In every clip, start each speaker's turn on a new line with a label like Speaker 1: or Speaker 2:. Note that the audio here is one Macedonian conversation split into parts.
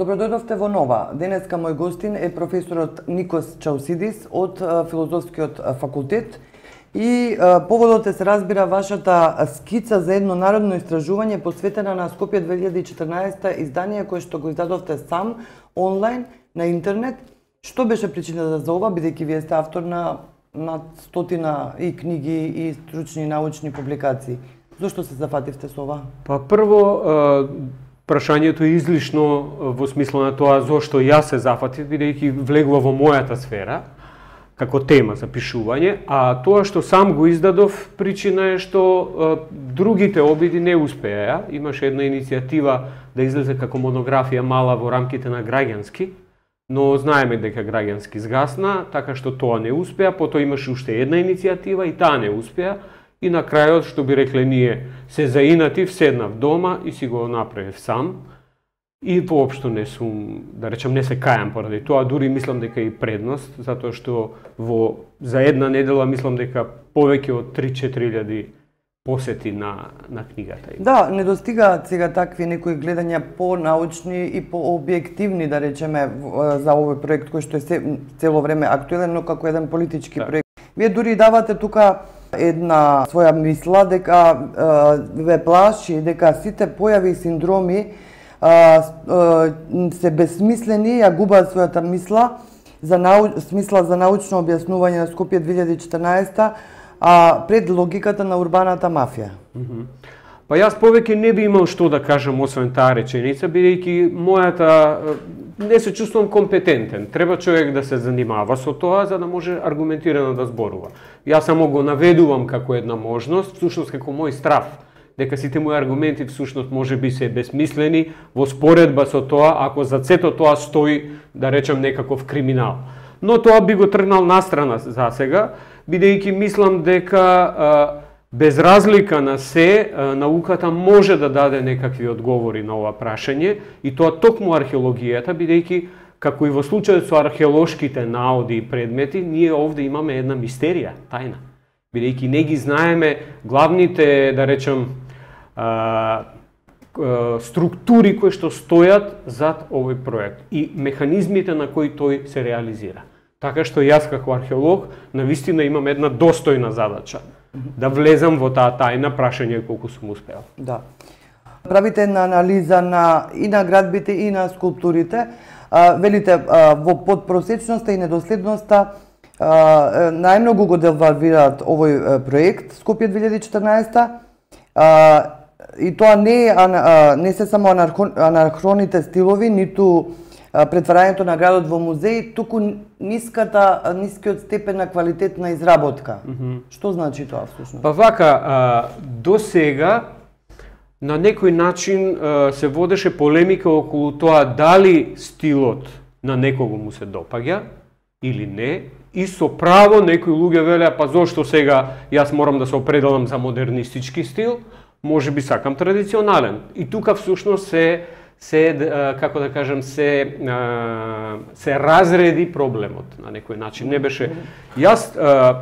Speaker 1: Добродојдовте во Нова. Денеска мој гостин е професорот Никос Чаусидис од Филозофскиот факултет и поводот се разбира вашата скица за едно народно истражување посветена на Скопје 2014 издание кое што го издадовте сам онлайн на интернет. Што беше причината за ова, бидејќи вие сте автор на над 100 и книги и стручни научни публикации? Зошто се зафативте со ова?
Speaker 2: Па прво, прашањето е излишно во смисло на тоа зошто јас се зафатив, бидејќи влегува во мојата сфера како тема за пишување, а тоа што сам го издадов, причина е што другите обиди не успеа. Имаше една иницијатива да излезе како монографија мала во рамките на Граѓански, но знаеме дека Граѓански згасна, така што тоа не успеа. Потоа имаше уште една иницијатива и таа не успеа. И на крајот, што би рекле ние, се заинатив, седнав дома и си го направив сам. И воопшто не сум, да речам, не се кајам поради тоа, дури мислам дека и предност, затоа што за една недела мислам дека повеќе од 3-4 посети на книгата.
Speaker 1: Да, не достигаат сега такви некои гледања по-научни и по-објективни, да речеме, за овој проект кој што е цело време актуелен, но како еден политички проект. Вие дури давате тука една своја мисла дека ве плаши дека сите појави и синдроми се безсмислени, ја губаат својата мисла за научно објаснување на Скопје 2014 пред логиката на урбаната мафија.
Speaker 2: Па јас повеќе не би имал што да кажам освен таа реченица, бидејќи мојата не се чувствувам компетентен. Треба човек да се занимава со тоа за да може аргументирано да зборува. Јас само го наведувам како една можност, всушност како мој страв, дека сите мои аргументи всушност можеби се безсмислени во споредба со тоа ако за сето тоа стои, да речам, некаков криминал. Но тоа би го тргнал настрана за сега, бидејќи мислам дека без разлика на се, науката може да даде некакви одговори на ова прашање и тоа токму археологијата, бидејќи како и во случајот со археолошките наоди и предмети, ние овде имаме една мистерија, тајна. Бидејќи не ги знаеме главните, да речам, структури кои што стојат зад овој проект и механизмите на кои тој се реализира. Така што јас како археолог навистина имам една достојна задача да влезам во таа тајна, прашање колку сум успеал. Да.
Speaker 1: Правите една анализа и на градбите и на скулптурите. Велите во подпросечноста и недоследноста најмногу го девалвираат овој проект Скопје 2014 и тоа не се само анахроните стилови, ниту претварањето на градот во музеј, туку нискиот степен на квалитет на изработка. Што значи тоа всушност?
Speaker 2: Па вака, до сега на некој начин се водеше полемика околу тоа дали стилот на некого му се допаѓа или не, и со право некои луѓе велеа па зошто сега јас морам да се определам за модернистички стил, можеби сакам традиционален. И тука всушност како да кажам, се разреди проблемот на некој начин. Не беше... Јас,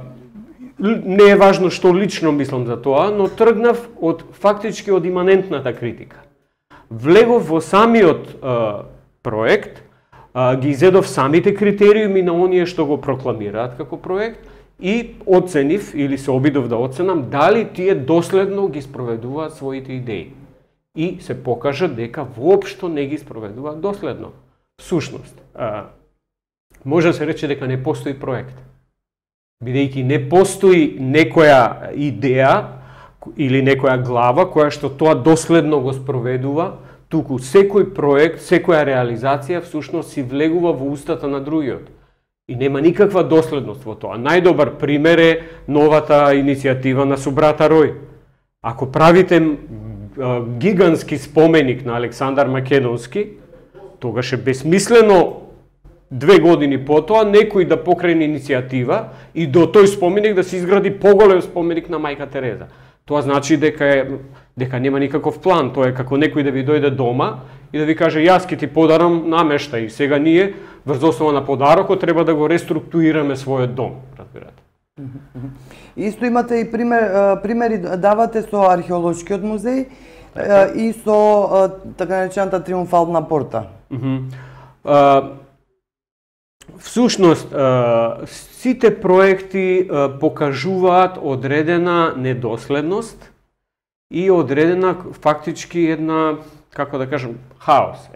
Speaker 2: не е важно што лично мислам за тоа, но тргнав фактички од иманентната критика. Влегов во самиот проект, ги изедов самите критериуми на оние што го прокламираат како проект и оценив, или се обидов да оценам, дали тие доследно ги спроведуваат своите идеи. И се покажа дека воопшто не ги спроведуваат доследно. Всушност, може да се рече дека не постои проект. Бидејќи не постои некоја идеја или некоја глава која што тоа доследно го спроведува, туку секој проект, секоја реализација всушност си влегува во устата на другиот. И нема никаква доследност во тоа. Најдобар пример е новата иницијатива на Собрата Рој. Ако правите гигантски споменик на Александар Македонски, тогаш е безсмислено 2 години потоа некој да покране иницијатива и до тој споменик да се изгради поголем споменик на Мајка Тереза. Тоа значи дека нема никаков план. Тоа е како некој да ви дојде дома и да ви каже јас ќе ти подарам намештај. Сега ние врз основа на подарокот треба да го реструктурираме својот дом, разбирате.
Speaker 1: Исто имате и примери давате со археолошкиот музеј и со така наречената Триумфална порта.
Speaker 2: Всушност, сите проекти покажуваат одредена недоследност и одредена фактички една, како да кажем, хаос.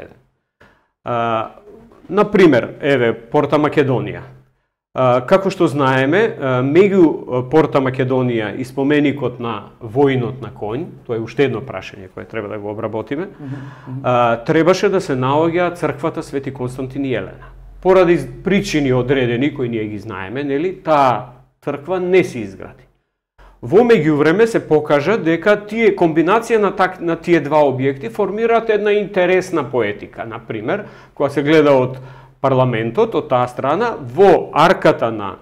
Speaker 2: Например, Порта Македонија. Како што знаеме, меѓу Порта Македонија и споменикот на војнот на конј, тоа е уште едно прашање кое треба да го обработиме, требаше да се наоѓа црквата Свети Константин и Елена. Поради причини одредени кои ние ги знаеме, нели, таа црква не се изгради. Во меѓувреме се покажа дека тие комбинација на тие два објекти формираат една интересна поетика. Например, кога се гледа од парламентот, од таа страна, во арката на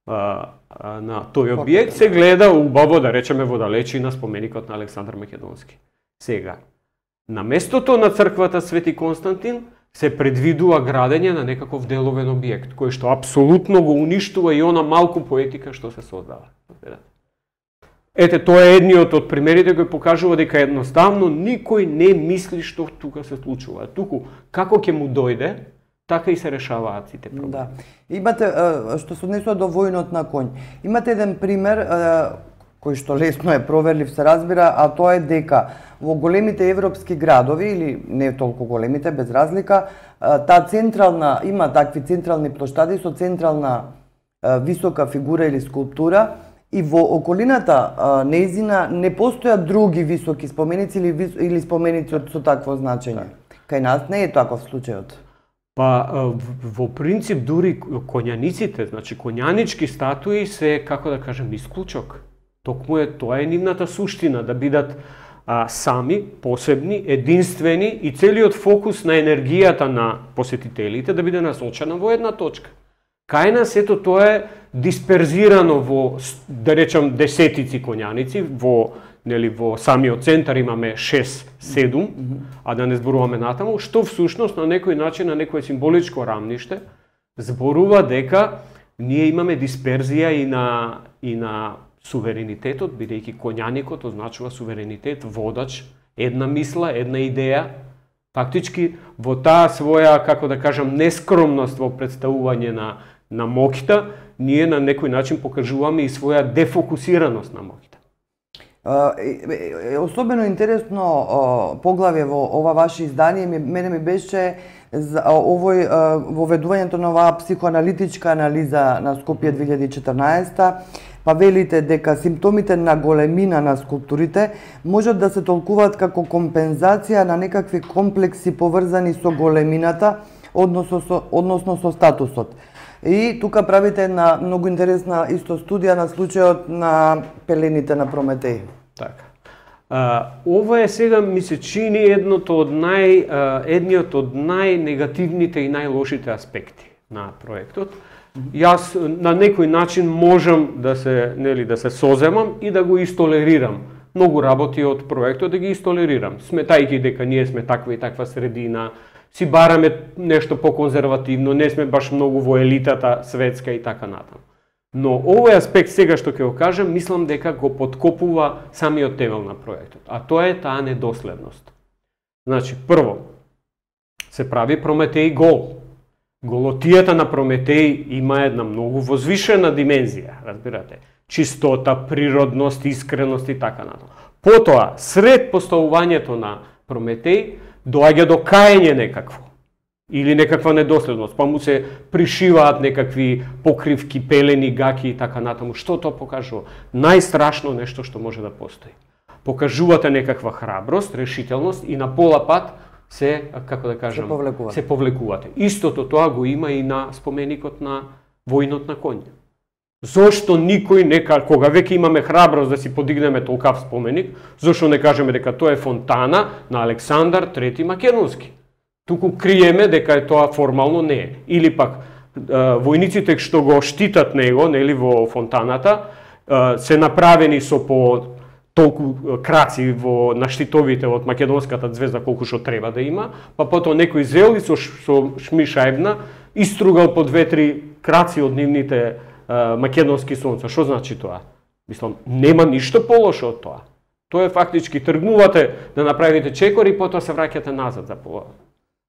Speaker 2: тој објект се гледа убаво, да речеме, во далечина споменикот на Александар Македонски. Сега, на местото на црквата Свети Константин се предвидува градење на некаков деловен објект, кој што апсолутно го уништува и она малку поетика што се создава. Ете, тоа е едниот од примерите кој покажува дека едноставно никој не мисли што тука се случува. Туку, како ќе му дојде, така и се решаваат сите проблеми.
Speaker 1: Да. Имате, што се однесува до војнот на конј, имате еден пример, кој што лесно е проверлив, се разбира, а тоа е дека во големите европски градови, или не толку големите, без разлика, таа централна, има такви централни плоштади со централна висока фигура или скулптура, и во околината нејзина не постојат други високи споменици или споменици со такво значење. Кај нас не е таков случајот.
Speaker 2: Па, во принцип, дури коњаниците, значи коњанички статуи се, како да кажем, исклучок. Токму е, тоа е нивната суштина, да бидат сами, посебни, единствени и целиот фокус на енергијата на посетителите да биде насочена во една точка. Кај нас, ето, тоа е дисперзирано во, да речам, десетици коњаници, во самиот центар имаме 6-7, а да не зборуваме натаму, што всушност на некој начин, на некој символичко рамниште, зборува дека ние имаме дисперзија и на суверенитетот, бидејќи коњаникот означува суверенитет, водач, една мисла, една идеја. Фактички, во таа своја, како да кажам, нескромност во представување на моќта, ние на некој начин покажуваме и своја дефокусираност на моќта.
Speaker 1: Особено интересно поглавје во ова ваше издание мене ми беше овој воведувањето на оваа психоаналитичка анализа на Скопје 2014, па велите дека симптомите на големина на скулптурите можат да се толкуваат како компензација на некакви комплекси поврзани со големината, односно со статусот. И тука правите една многу интересна исто студија на случајот на пелените на Прометеј.
Speaker 2: Така. Ова е сега, ми се чини, едниот од најнегативните и најлошите аспекти на проектот. Јас на некој начин можам да се соземам и да го истолерирам. Многу работи од проектот да ги истолерирам, сметајќи дека ние сме таква и таква средина, си бараме нешто по-конзервативно, не сме баш многу во елитата светска и така натаму. Но овој аспект сега што ќе го кажам, мислам дека го подкопува самиот темел на проектот, а тоа е таа недоследност. Значи, прво, се прави Прометеј гол. Голотијата на Прометеј има една многу возвишена димензија, разбирате. Чистота, природност, искреност и така натаму. Потоа, сред поставувањето на Прометеј, доаѓа до каење некакво. Или некаква недоследност, па му се пришиваат некакви покривки, пелени, гаки и така натаму. Што тоа покажува? Најстрашно нешто што може да постои. Покажувате некаква храброст, решителност и на пола пат се, како да кажам, се повлекувате. Истото тоа го има и на споменикот на војнот на конј. Зошто никој кога веќе имаме храброст да си подигнеме толкав споменик, зошто не кажеме дека тоа е фонтана на Александар III Македонски? Туку криеме дека е тоа формално не е. Или пак војниците што го штитат него, нели, во фонтаната, се направени со по толку краци на штитовите од македонската звезда колку што треба да има, па потоа некој зел и со шмишајбна истругал по 2-3 краци од нивните македонски сонца. Што значи тоа? Мислам, нема ништо полошо од тоа. Тоа е фактички тргнувате да направите чекор и потоа се враќате назад за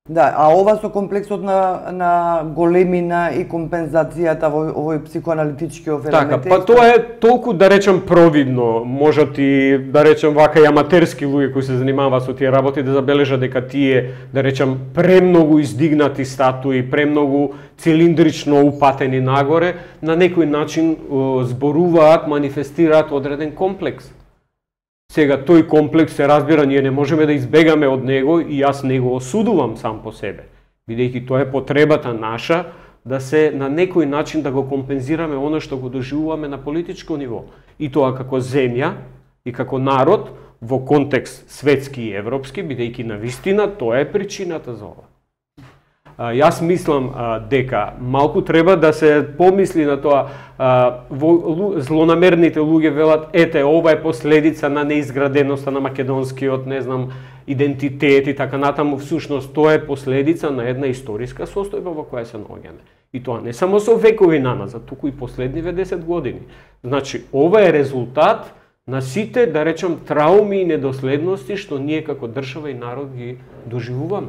Speaker 1: Да, а ова со комплексот на големина и компензацијата во овој психоаналитичкиот елемент.
Speaker 2: Така, па тоа е толку, да речем, провидно. Можат и, да речем, вака и аматерски луѓе кои се занимаваат со тие работи да забележат дека тие, да речем, премногу издигнати статуи, премногу цилиндрично упатени нагоре, на некој начин зборуваат, манифестираат одреден комплекс. Сега, тој комплекс се разбира, ние не можеме да избегаме од него и јас не го осудувам сам по себе, бидејќи тоа е потребата наша да се на некој начин да го компензираме оно што го доживуваме на политичко ниво. И тоа како земја и како народ во контекст светски и европски, бидејќи навистина тоа е причината за ова. Јас мислам дека малку треба да се помисли на тоа, злонамерните луѓе велат, ете, ова е последица на неизграденоста на македонскиот, не знам, идентитет и така натаму. Всушност, тоа е последица на една историска состојба во која се наоѓаме. И тоа не само со векови наназад, туку и последниве 10 години. Значи, ова е резултат на сите, да речем, трауми и недоследности што ние како држава и народ ги доживуваме.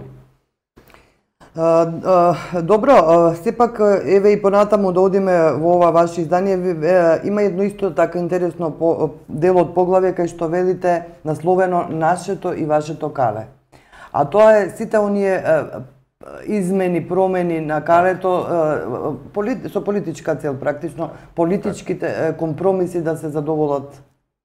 Speaker 1: Добро, сепак еве и понатаму да одиме во ова ваше издание, има едно исто така интересно дел од поглавје кај што велите насловено Нашето и вашето кале. А тоа е сите оние измени, промени на калето со политичка цел практично, политичките компромиси да се задоволат.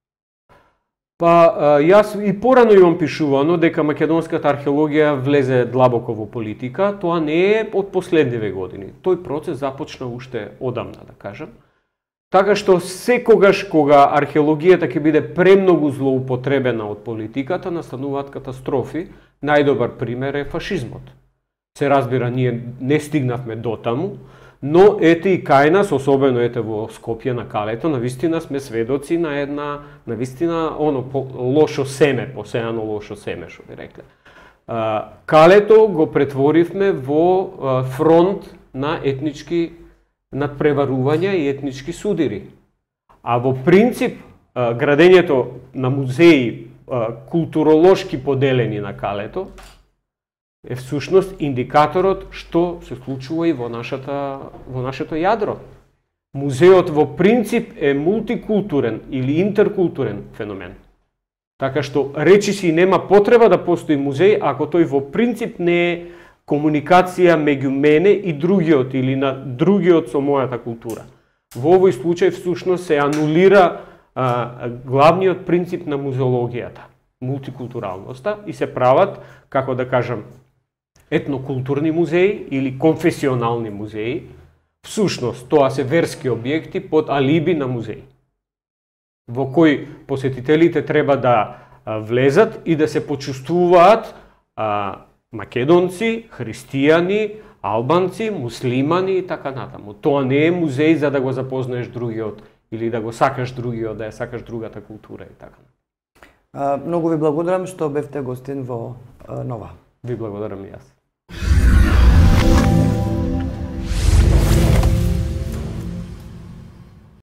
Speaker 2: Па, јас и порано имам пишувано дека македонската археологија влезе длабоко во политика, тоа не е од последниве години. Тој процес започна уште одамна, да кажам. Така што секогаш кога археологијата ќе биде премногу злоупотребена од политиката, настануваат катастрофи. Најдобар пример е фашизмот. Се разбира, ние не стигнавме до таму, но ете и кај нас, особено ете во Скопје на калето, навистина сме сведоци на една, навистина, лошо семе, посејано лошо семе, што би рекле. Калето го претворивме во фронт на етнички надпреварувања и етнички судири. А во принцип, градењето на музеи културолошки поделени на калето, е всушност индикаторот што се случува и во нашето јадро. Музеот во принцип е мултикултурен или интеркултурен феномен. Така што речиси нема потреба да постои музеј ако тој во принцип не е комуникација меѓу мене и другиот или на другиот со мојата култура. Во овој случај всушност се анулира главниот принцип на музеологијата, мултикултуралноста, и се прават, како да кажам, етнокултурни музеи или конфесионални музеи. Всушност, тоа се верски објекти под алиби на музеи, во кои посетителите треба да влезат и да се почувствуваат македонци, христијани, албанци, муслимани и така натаму. Тоа не е музеј за да го запознаеш другиот или да го сакаш другиот, да ја сакаш другата култура и така.
Speaker 1: Многу ви благодарам што бевте гостин во Нова.
Speaker 2: Ви благодарам и јас.